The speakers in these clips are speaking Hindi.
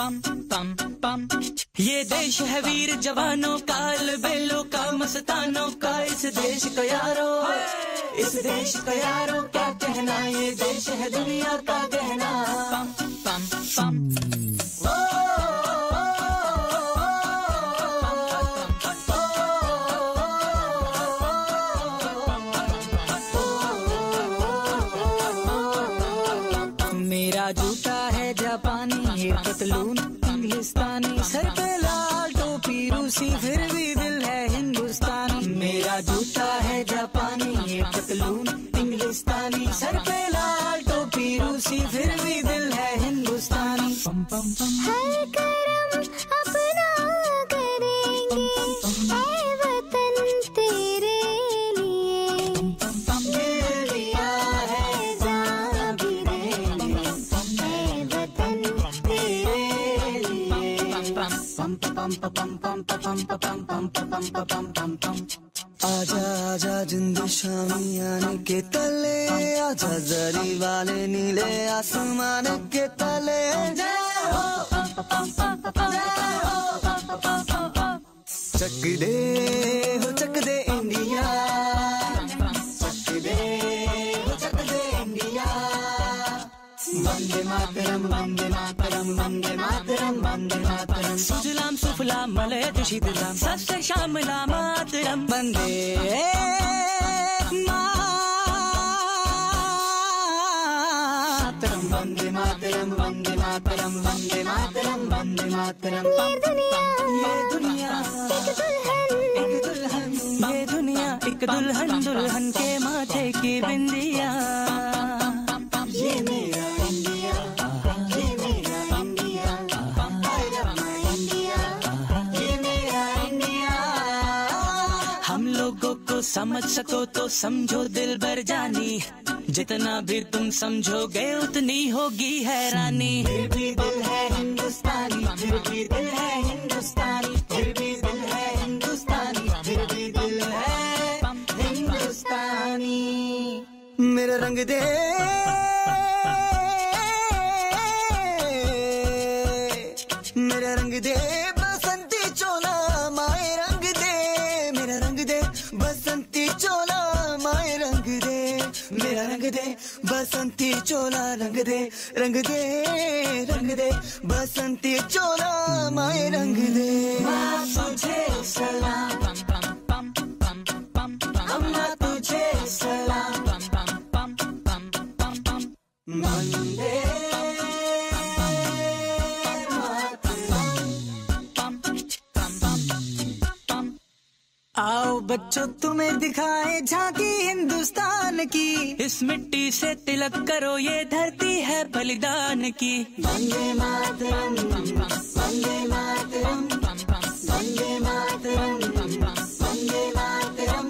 पम पम पम। ये देश है वीर जवानों का, अलबेलों का, मस्तानों का। इस देश का यारो, इस देश का यारो क्या कहना, ये देश है दुनिया का गहना। पम पम पम। मेरा जूता है जापानी, ये पतलून इंग्लिस्तानी, सर पे लाल टोपी रूसी, फिर भी दिल है हिंदुस्तानी। मेरा जूता है जापानी, ये पतलून इंग्लिस्तानी, सर पे लाल टोपी रूसी, फिर भी दिल है हिंदुस्तानी। पम पम पम। हर करम अपना करेंगे, ऐ वतन तेरे लिए। दिल दिया है जान भी देंगे, ऐ वतन तेरे लिए। पम पम पम पम पम पम पम पम पम पम पम। आजा आजा जिंद शामी आने के तले, आजा जरी वाले नीले आसमान के तले। जय हो चक दे हो चक दे इंडिया, चक दे हो चक दे इंडिया। वंदे मातरम वंदे मातरम वंदे मातरम वंदे मातरम। सुजलाम सुफलाम मलयज शीतलाम, सस्य श्यामलाम मातरम। वंदे मातरम वंदे मातरम वंदे मातरम वंदे मातरम वंदे मातरम। ये दुनिया एक दुल्हन, ये दुनिया एक दुल्हन, दुल्हन के माथे की बिंदिया। ये मेरा इंडिया, ये मेरा India, I love my India, ये मेरा इंडिया। हम लोगों को समझ सको तो समझो दिल भर जानी, जितना भी तुम समझोगे उतनी होगी हैरानी। फिर भी दिल है हिंदुस्तानी, फिर भी दिल है हिंदुस्तानी, फिर भी दिल है हिंदुस्तानी, फिर भी दिल है हिंदुस्तानी। मेरा रंग दे, मेरा रंग दे बसंती चोला, माए रंग दे। मेरा रंग दे बसंती चोला, माए रंग दे। मेरा रंग दे बसंती चोला, रंग दे रंग दे रंग दे बसंती चोला, माए रंग दे। माँ तुझे सलाम, अम्मा तुझे सलाम। वंदे आओ बच्चों तुम्हें दिखाए झांकी हिंदुस्तान की, इस मिट्टी से तिलक करो ये धरती है बलिदान की। वंदे मातरम वंदे मातरम वंदे मातरम वंदे मातरम।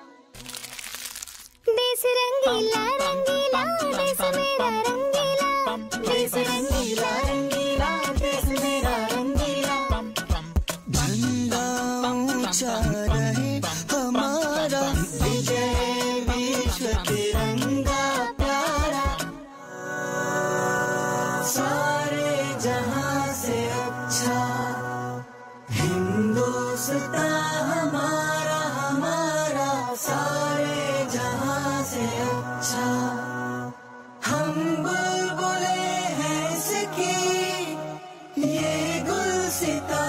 देश रंगीला रंगीला, देश मेरा रंगीला, देश रंगीला रंगीला, देश मेरा रंगीला। झंडा ऊंचा रहे हमारा, विजय विश्व तिरंगा प्यारा। सारे जहां से अच्छा हिंदुस्तान हमारा, हमारा। सारे जहां से अच्छा हम बुलबुले हैं इसकी, ये गुलसिता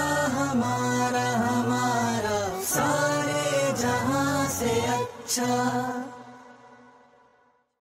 हमारा, हमारा। सारे जहां से अच्छा